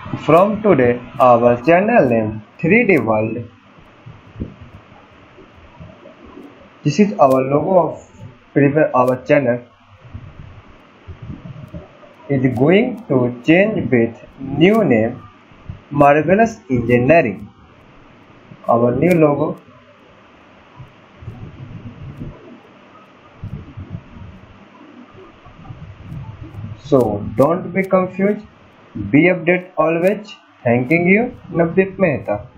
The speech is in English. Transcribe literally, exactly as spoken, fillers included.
From today, our channel name three D World. This is our logo of prepare our channel. Is going to change with new name Marvelous Engineering. Our new logo. So don't be confused. Be updated always. Thanking you, NAVDEEP MEHTA.